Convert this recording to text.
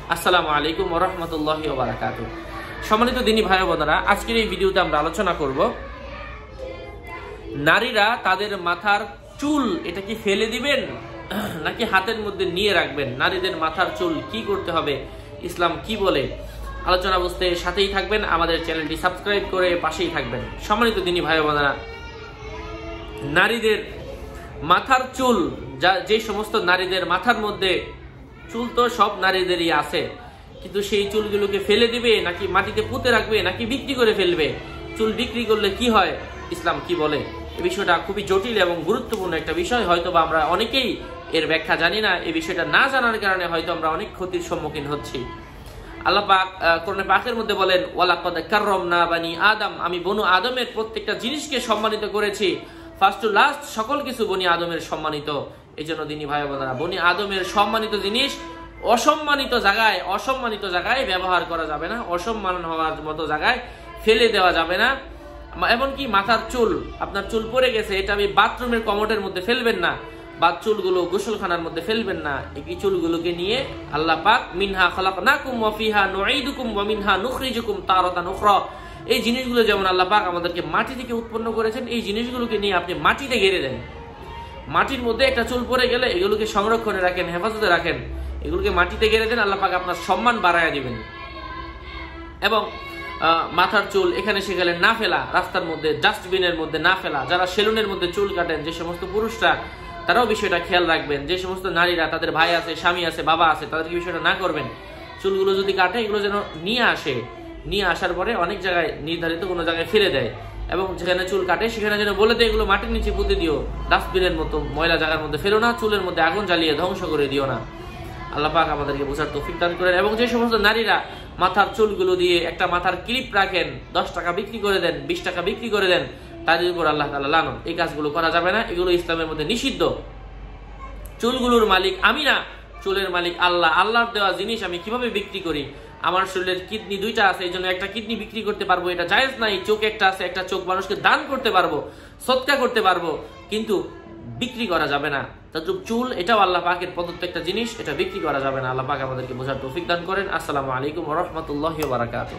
আসসালামু আলাইকুম ওয়া রাহমাতুল্লাহি ওয়া বারাকাতুহু। সম্মানিত দিনী ভাই বোনেরা, আজকের এই ভিডিওতে আমরা আলোচনা করব নারীরা তাদের মাথার চুল এটা কি ফেলে দিবেন নাকি হাতের মধ্যে নিয়ে রাখবেন। নারীদের মাথার চুল কি করতে হবে, ইসলাম কি বলে, আলোচনা বুঝতে সাথেই থাকবেন, আমাদের চ্যানেলটি সাবস্ক্রাইব করে পাশেই থাকবেন। সম্মানিত দিনী ভাই বোনেরা, নারীদের মাথার চুল, যে সমস্ত নারীদের মাথার মধ্যে চুল তো সব নারীদেরই আছে, কিন্তু সেই চুলগুলোকে ফেলে দিবে নাকি মাটিতে পুঁতে রাখবে নাকি বিক্রি করে ফেলবে, চুল বিক্রি করলে কি হয়, ইসলাম কি বলে, এই বিষয়টা খুবই জটিল এবং গুরুত্বপূর্ণ একটা বিষয়। হয়তো বা আমরা অনেকেই এর ব্যাখ্যা জানি না, এই বিষয়টা না জানার কারণে হয়তো আমরা অনেক ক্ষতির সম্মুখীন হচ্ছি। আল্লাহ পাক কোরআনে পাকের মধ্যে বলেন, ওয়ালাকাদ কাররামনা বানি আদম, আমি বনু আদমের প্রত্যেকটা জিনিসকে সম্মানিত করেছি, ফার্স্ট টু লাস্ট সকল কিছু বনি আদমের সম্মানিত। এই জন্য দিনী ভাই বোনেরা, বনি আদমের সম্মানিত জিনিস অসম্মানিত জায়গায় ব্যবহার করা যাবে না, অসম্মান হওয়ার মতো জায়গায় ফেলে দেওয়া যাবে না। এমনকি মাথার চুল, আপনার চুল পড়ে গেছে, এটা আমি বাথরুমের কমোডের মধ্যে ফেলবেন না, বা চুলগুলো গোসলখানার মধ্যে ফেলবেন না। এই চুলগুলোকে নিয়ে আল্লাহ পাক মিনহা খালাকনাকুম ওয়া ফিহা নুঈদুকুম ওয়া মিনহা নুখরিজুকুম তারাতান উখরা, এই জিনিসগুলো যেমন আল্লাহ পাক আমাদেরকে মাটি থেকে উৎপন্ন করেছেন, এই জিনিসগুলোকে নিয়ে আপনি মাটিতে গেড়ে দেন। মাটির মধ্যে একটা চুল পড়ে গেলে এগুলোকে সংরক্ষণে রাখেন, হেফাজতে রাখেন, এগুলোকে মাটিতে গেড়ে দেন, আল্লাহ পাক আপনার সম্মান বাড়ায় দিবেন। এবং মাথার চুল এখানে সেখানে না ফেলা, রাস্তার মধ্যে ডাস্টবিনের মধ্যে না ফেলা। যারা সেলুনের মধ্যে চুল কাটেন, যে সমস্ত পুরুষরা, তারাও বিষয়টা খেয়াল রাখবেন। যে সমস্ত নারীরা তাদের ভাই আছে, স্বামী আছে, বাবা আছে, তাদেরকে বিষয়টা না করবেন। চুলগুলো যদি কাটে এগুলো যেন নিয়ে আসার পরে অনেক জায়গায় নির্ধারিত কোনো জায়গায় ফেলে দেয়, এবং যেখানে চুল কাটে সেখানে যেন বলে দেয় এগুলো মাটির নিচে পুঁতে দিও, ডাস্টবিনের মতো ময়লা জায়গার মধ্যে ফেলো না, চুলের মধ্যে আগুন জ্বালিয়ে ধ্বংস করে দিও না। আল্লাহ পাক আমাদেরকে বোঝার তৌফিক দান করেন। এবং যে সমস্ত নারীরা মাথার চুলগুলো দিয়ে একটা মাথার ক্লিপ রাখেন, 10 টাকা বিক্রি করে দেন, 20 টাকা বিক্রি করে দেন, তাদের উপর আল্লাহ তাআলা লানত। এই কাজগুলো করা যাবে না, এগুলো ইসলামের মধ্যে নিষিদ্ধ। চুলগুলোর মালিক আমি না, চুলের মালিক আল্লাহ। আল্লাহর দেওয়া জিনিস আমি কিভাবে বিক্রি করি? আমার শরীরের কিডনি 2টা আছে, এই জন্য একটা কিডনি বিক্রি করতে পারবো, এটা জায়েজ নাই। চোখ একটা আছে, একটা চোখ মানুষকে দান করতে পারবো, সদকা করতে পারবো, কিন্তু বিক্রি করা যাবে না। তদ্রুপ চুল, এটাও আল্লাহ পাকের প্রদত্ত একটা জিনিস, এটা বিক্রি করা যাবে না। আল্লাহ পাক আমাদেরকে বোঝার তৌফিক দান করেন। আসসালামু আলাইকুম ওয়া রাহমাতুল্লাহি ওয়া বারাকাতুহু।